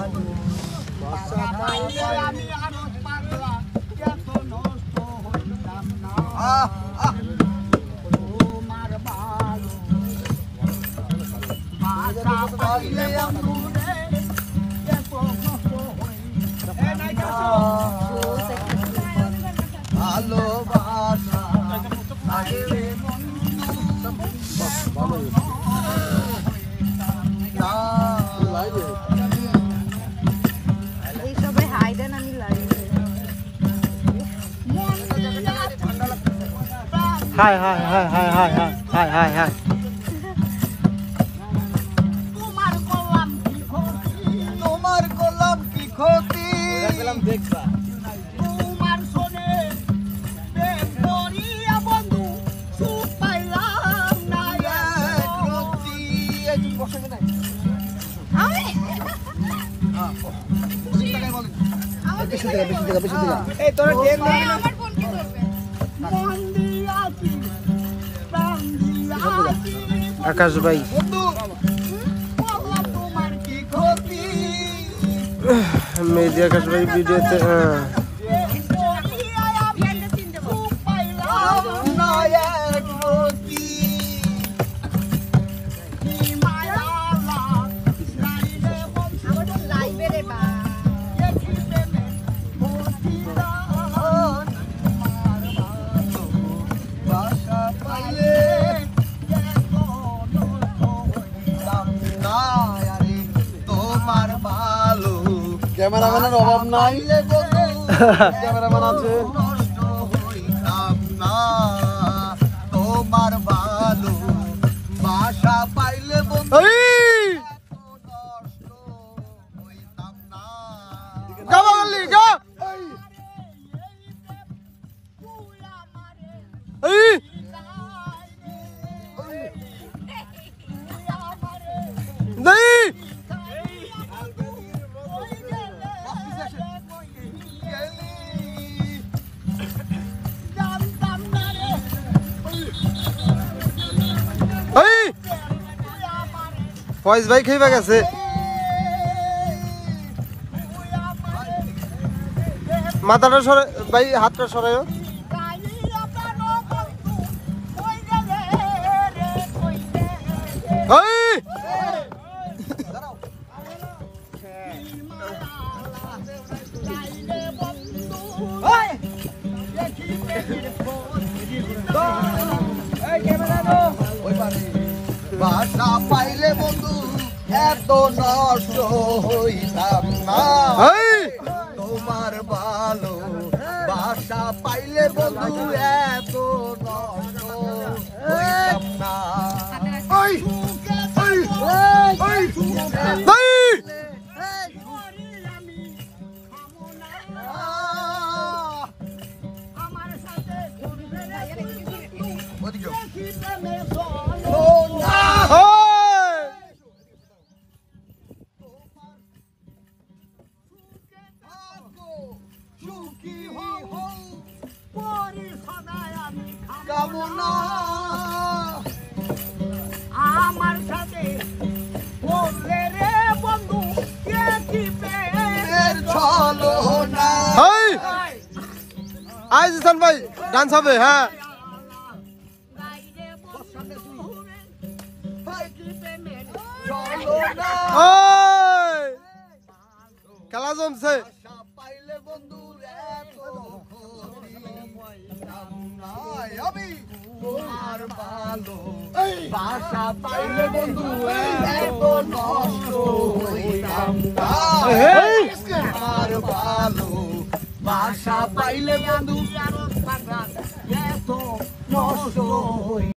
আমি আরো পাগলা এত নষ্ট হইতাম না তোমার ভালো বাসা পাইলে বন্ধুরে এত নষ্ট হইতাম ভালোবাসা পাইলে হাই হাই হাই হাই হাই হাই হাই হাই হাই তোমার গোলাম কি ক্ষতি দেখবা তোমার শোনে পড়িয়া বন্ধু সুখ পাইলাম না এই তোর গেম আকাশ ভাই মেহেদি আকাশ ভাই ভিডিওতে ক্যামেরাম্যানের অভাব নাই ক্যামেরাম্যান আছে তোমার ভালো বাসা পাইলে বন্ধু ফয়েজ ভাই খেয়ে গেছে মাথাটা সরে ভাই হাতটা সরাইও বাসা পাইলে বন্ধু এত নষ্ট হইতাম না তোমার ভালো বাসা পাইলে বন্ধু এত নষ্ট হইতাম না আমার সাথে বললে রে বন্ধু চলো না আজ ভাই ডান্স হবে হ্যাঁ খেলা জমছে পাইলে বন্ধু তোমার ভালো বাসা পাইলে বন্ধু এত নষ্ট হইতাম না তোমার ভালো বাসা পাইলে বন্ধু এত নষ্ট